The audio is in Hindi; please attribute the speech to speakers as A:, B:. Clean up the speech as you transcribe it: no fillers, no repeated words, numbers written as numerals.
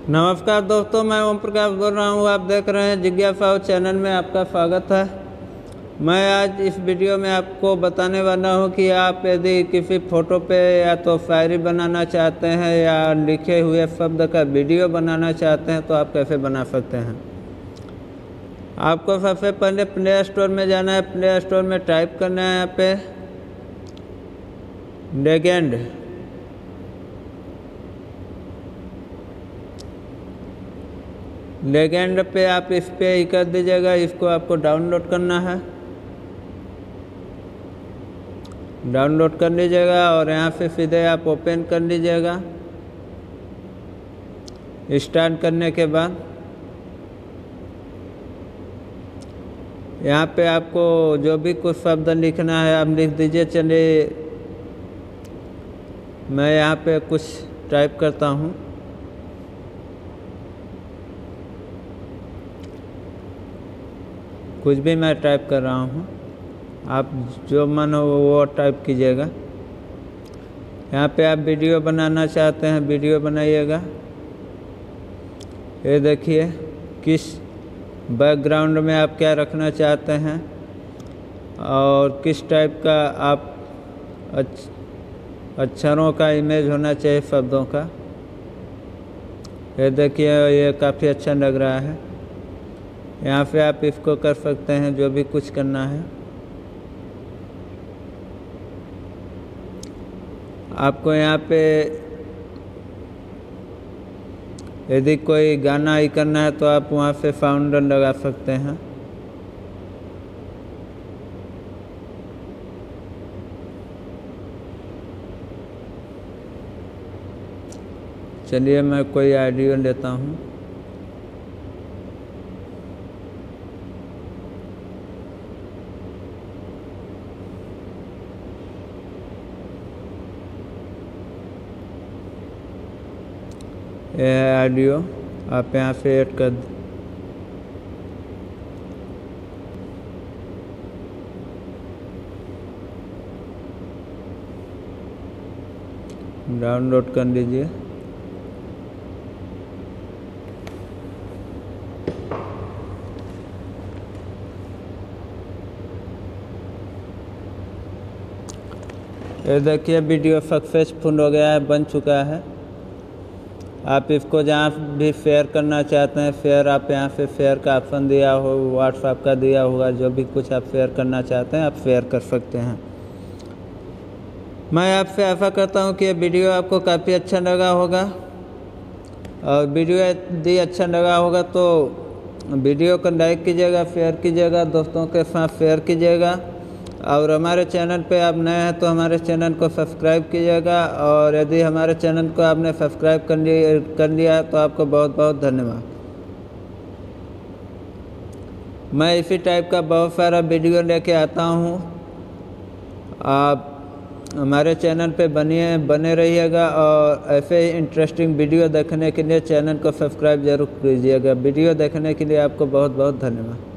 A: नमस्कार दोस्तों, मैं ओम प्रकाश बोल रहा हूँ। आप देख रहे हैं जिज्ञासा चैनल में आपका स्वागत है। मैं आज इस वीडियो में आपको बताने वाला हूँ कि आप यदि किसी फ़ोटो पे या तो शायरी बनाना चाहते हैं या लिखे हुए शब्द का वीडियो बनाना चाहते हैं तो आप कैसे बना सकते हैं। आपको सबसे पहले प्ले स्टोर में जाना है। प्ले स्टोर में टाइप करना है यहाँ पे लेजेंड। लेजेंड पे आप इस पे ही कर दीजिएगा। इसको आपको डाउनलोड करना है। डाउनलोड कर लीजिएगा और यहाँ से सीधे आप ओपन कर लीजिएगा। स्टार्ट करने के बाद यहाँ पे आपको जो भी कुछ शब्द लिखना है आप लिख दीजिए। चलिए मैं यहाँ पे कुछ टाइप करता हूँ। कुछ भी मैं टाइप कर रहा हूँ, आप जो मन हो वो टाइप कीजिएगा। यहाँ पे आप वीडियो बनाना चाहते हैं, वीडियो बनाइएगा। ये देखिए किस बैकग्राउंड में आप क्या रखना चाहते हैं और किस टाइप का आप अक्षरों का इमेज होना चाहिए शब्दों का। ये देखिए ये काफ़ी अच्छा लग रहा है। यहाँ पे आप इसको कर सकते हैं जो भी कुछ करना है। आपको यहाँ पे यदि कोई गाना ही करना है तो आप वहाँ से साउंड लगा सकते हैं। चलिए मैं कोई ऑडियो लेता हूँ। यह ऑडियो आप यहाँ से ऐड कर डाउनलोड कर लीजिए। ये देखिए वीडियो सक्सेसफुल हो गया है, बन चुका है। आप इसको जहाँ भी शेयर करना चाहते हैं शेयर, आप यहाँ से शेयर का ऑप्शन दिया हो, व्हाट्सएप का दिया होगा, जो भी कुछ आप शेयर करना चाहते हैं आप शेयर कर सकते हैं। मैं आपसे आशा करता हूँ कि ये वीडियो आपको काफ़ी अच्छा लगा होगा और वीडियो यदि अच्छा लगा होगा तो वीडियो को लाइक कीजिएगा, शेयर कीजिएगा, दोस्तों के साथ शेयर कीजिएगा। और हमारे चैनल पे आप नए हैं तो हमारे चैनल को सब्सक्राइब कीजिएगा। और यदि हमारे चैनल को आपने सब्सक्राइब कर लिया तो आपको बहुत बहुत धन्यवाद। मैं इसी टाइप का बहुत सारा वीडियो लेके आता हूँ। आप हमारे चैनल पे बने रहिएगा और ऐसे ही इंटरेस्टिंग वीडियो देखने के लिए चैनल को सब्सक्राइब जरूर कीजिएगा। वीडियो देखने के लिए आपको बहुत बहुत धन्यवाद।